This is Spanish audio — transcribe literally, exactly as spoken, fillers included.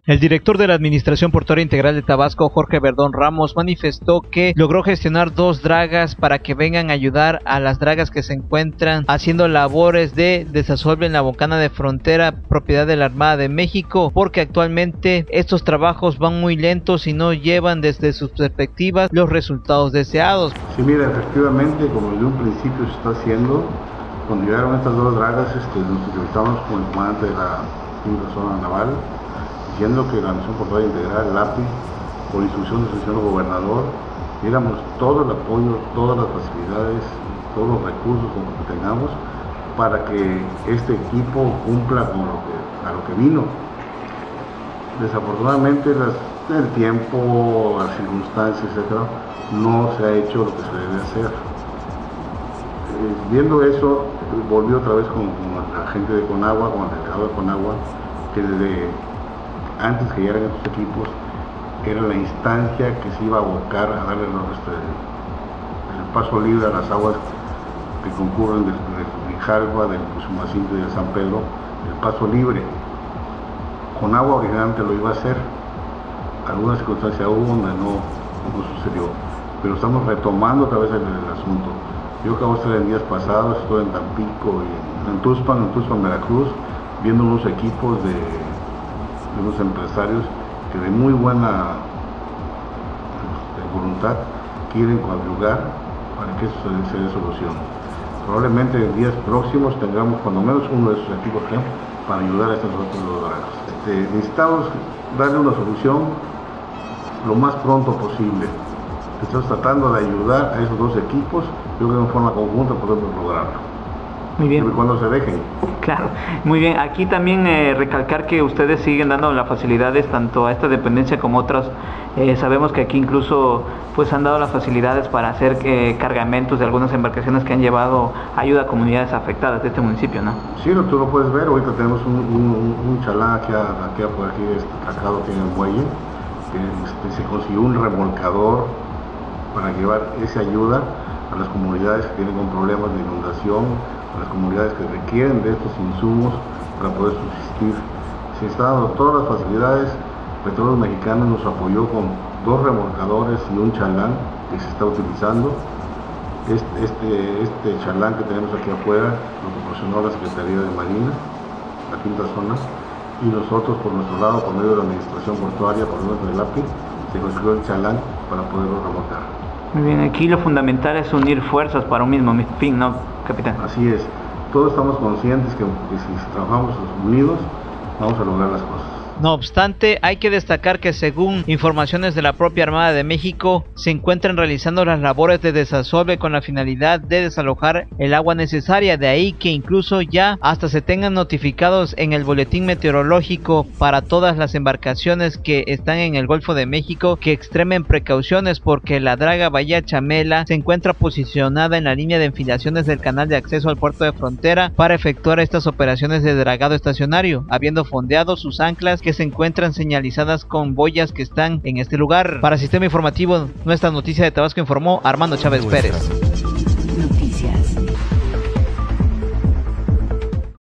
El director de la Administración Portuaria Integral de Tabasco, Jorge Verdón Ramos, manifestó que logró gestionar dos dragas para que vengan a ayudar a las dragas que se encuentran haciendo labores de desasolve en la bocana de frontera, propiedad de la Armada de México, porque actualmente estos trabajos van muy lentos y no llevan desde sus perspectivas los resultados deseados. Sí, mira, efectivamente, como desde un principio se está haciendo, cuando llegaron estas dos dragas, este, nos entrevistamos con el comandante de la quinta zona naval, diciendo que la Administración Portuaria Integral, el A P I, por instrucción del señor gobernador, diéramos todo el apoyo, todas las facilidades, todos los recursos que tengamos para que este equipo cumpla con lo que, a lo que vino. Desafortunadamente, las, el tiempo, las circunstancias, etcétera, no se ha hecho lo que se debe hacer. Eh, viendo eso, volví otra vez con, con la gente de Conagua, con el delegado de Conagua, que desde antes que llegaran estos equipos, era la instancia que se iba a abocar a darle este, el paso libre a las aguas que concurren del Grijalva, del Usumacinto y de San Pedro, el paso libre. Conagua originalmente lo iba a hacer, alguna circunstancia hubo donde no, no sucedió, pero estamos retomando otra vez el, el asunto. Yo acabo de estar en días pasados, estuve en Tampico y en Tuxpan, en Tuxpan, Veracruz, viendo unos equipos de de unos empresarios que de muy buena de voluntad quieren coadyuvar para que eso se, se dé solución. Probablemente en días próximos tengamos cuando menos uno de esos equipos para ayudar a estas otras dos dragas. Este, necesitamos darle una solución lo más pronto posible. Estamos tratando de ayudar a esos dos equipos, yo creo que en forma conjunta podemos lograrlo. Muy bien. Cuando se dejen. Claro, muy bien. Aquí también eh, recalcar que ustedes siguen dando las facilidades tanto a esta dependencia como a otras. Eh, sabemos que aquí incluso pues han dado las facilidades para hacer eh, cargamentos de algunas embarcaciones que han llevado ayuda a comunidades afectadas de este municipio, ¿no? Sí, tú lo puedes ver. Ahorita tenemos un, un, un chalán aquí, aquí por aquí destacado aquí en el muelle, que este, se consiguió un remolcador para llevar esa ayuda a las comunidades que tienen con problemas de inundación, a las comunidades que requieren de estos insumos para poder subsistir. Se están dando todas las facilidades. Petróleos Mexicanos nos apoyó con dos remolcadores y un chalán que se está utilizando. Este, este, este chalán que tenemos aquí afuera lo proporcionó la Secretaría de Marina, la quinta zona, y nosotros por nuestro lado, por medio de la Administración Portuaria, por medio del A P I, se construyó el chalán para poderlo remolcar. Muy bien, aquí lo fundamental es unir fuerzas para un mismo fin, ¿no, capitán? Así es. Todos estamos conscientes que, que si trabajamos unidos, vamos a lograr las cosas. No obstante, hay que destacar que según informaciones de la propia Armada de México, se encuentran realizando las labores de desasolve con la finalidad de desalojar el agua necesaria, de ahí que incluso ya hasta se tengan notificados en el boletín meteorológico para todas las embarcaciones que están en el Golfo de México que extremen precauciones porque la draga Bahía Chamela se encuentra posicionada en la línea de enfilaciones del canal de acceso al puerto de frontera para efectuar estas operaciones de dragado estacionario, habiendo fondeado sus anclas que se encuentran señalizadas con boyas que están en este lugar. Para Sistema Informativo, nuestra noticia de Tabasco informó Armando Chávez Pérez.